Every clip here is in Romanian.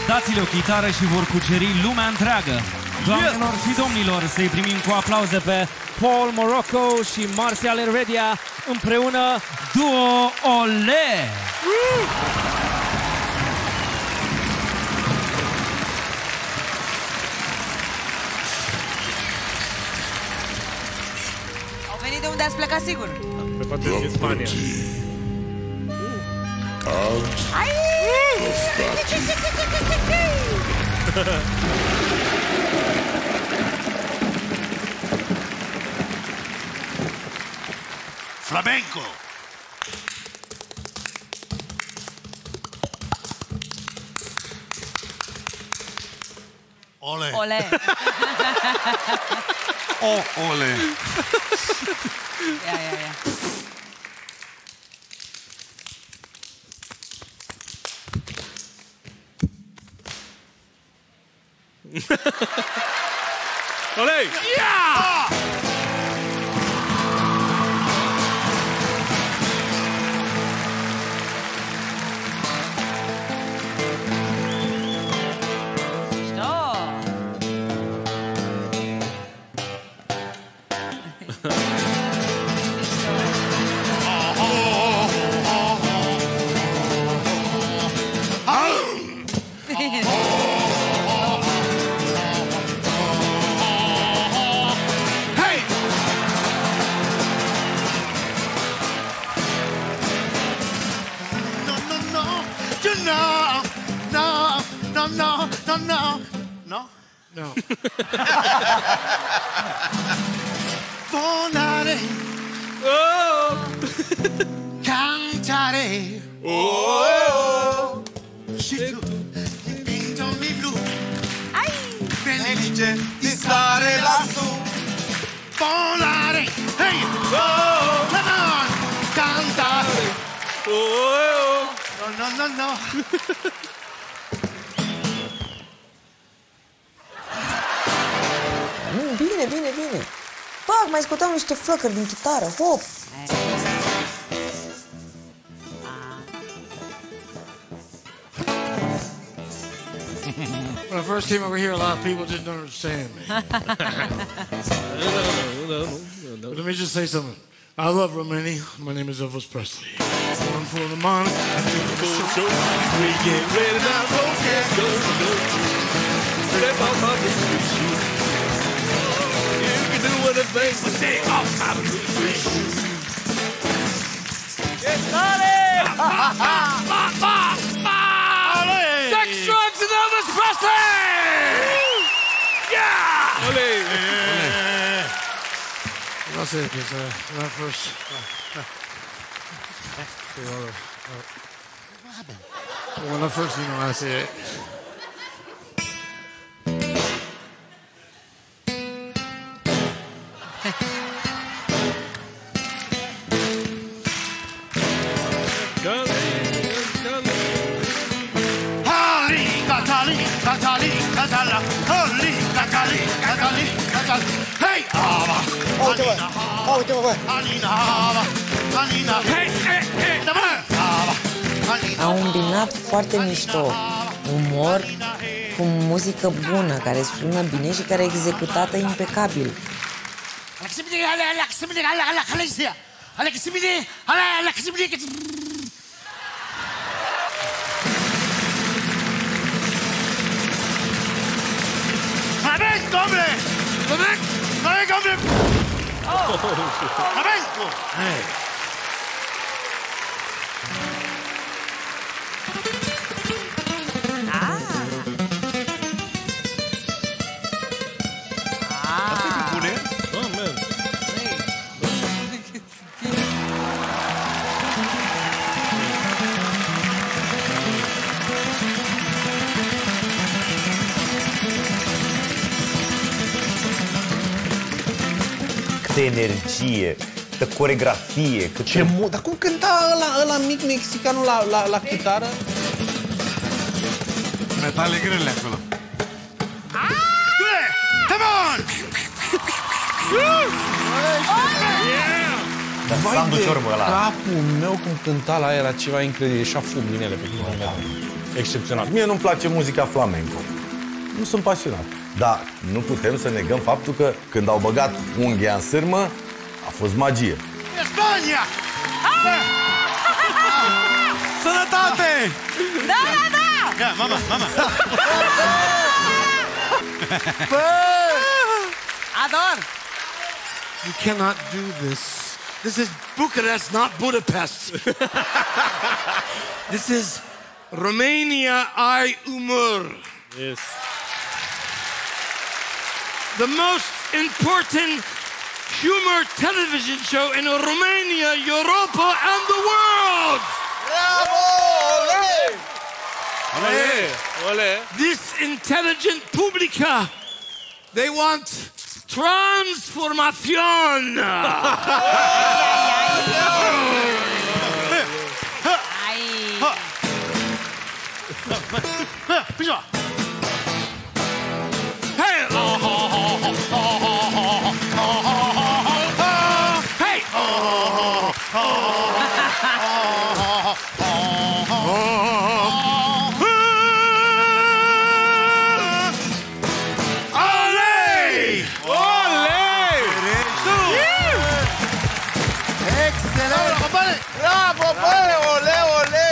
dați-le o chitară și vor cuceri lumea întreagă. Doamnelor și domnilor, să-i primim cu aplauze pe Paul Morocco și Marcial Heredia, împreună Duo Ole! Au venit de unde ați plecat, sigur? Pe poate din Spania. Flamenco! Ole! Ole! O, ole! Ia. Ole! Yeah! No. Volare. Oh! Cantare. Oh! Și tu, dipinto-mi blu. Felice di stare lassù. Volare. Hey! Oh! Cantare. Oh! No. Bine. Fac, mai scoteam niște flăcări din chitară, hop! When I first came over here, a lot of people didn't understand me. But let me just say something. I love Romania. My name is Elvis Presley. One for the money. We get ready now, go. Step out of the street. You can do anything but stay off my street. Yes, Sex, drugs, and Elvis Presley! yeah! Ole! That's it, because when I first... When I first, I see it. Hey! Uite-mă, bă! Au îmbinat foarte mișto umor cu muzică bună, care sună bine și care e executată impecabil. Flamenco, hombre! Flamenco, hombre! Flamenco! Hey. Asta e bune? Oh, man. Câtă energie, câtă coregrafie, câtă... Ce mult! Dar cum cânta ăla mic mexicanul la chitară? Metale grele acolo. Come on! Dar Vai Sandu de Ciorbă ăla. capul meu cum cânta la era ceva incredibil, ieșea fum din ele pe primul meu. excepțional. Mie nu-mi place muzica flamenco. Nu sunt pasionat. Dar nu putem să negăm faptul că când au băgat unghia în sârmă, a fost magie. Spania! Sănătate! Da, da, da! Ia, mama, mama! Ador! You cannot do this. This is Bucharest, not Budapest. This is Romania ai umor. Yes. The most important humor television show in Romania, Europa, and the world. Bravo! Ole! Ole! This intelligent publica, they want transformation. Hey! Hey! Bravo, bă! Ole, ole!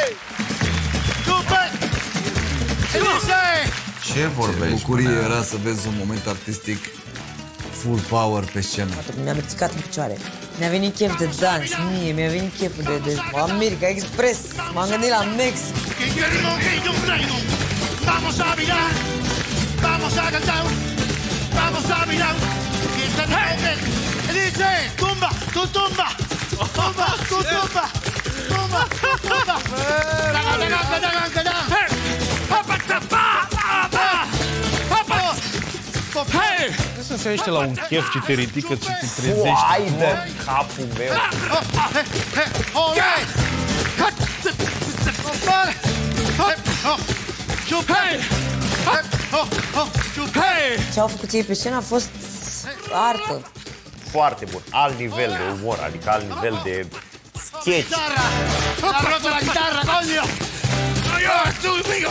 Ce vorbești? Bucurie era să vezi un moment artistic full power pe scenă. Mi-am ridicat în picioare. Mi-a venit chef de dans, mie, mi-a venit cheful de America Express. M-am gândit la Mexic. Vamos a bailar, vamos a cantar, vamos a bailar. DJ, tumba, tu tumba, tumba, tu tumba, tumba, tumba. Hey! Nu se înseamnă la un chef ce te ridică, ce te trezești. Hai de capul meu! Ce au făcut ei pe scenă a fost artă. Foarte bun. Alt nivel de umor, adică alt nivel de sketch. Ha roto la chitarra, coño! Tu, amigo!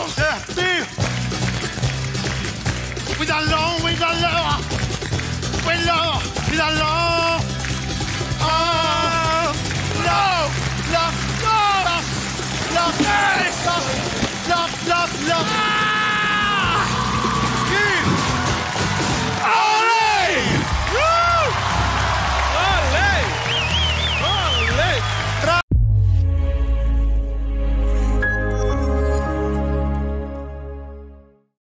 Cuidalo, cuidalo! Cuidalo, cuidalo!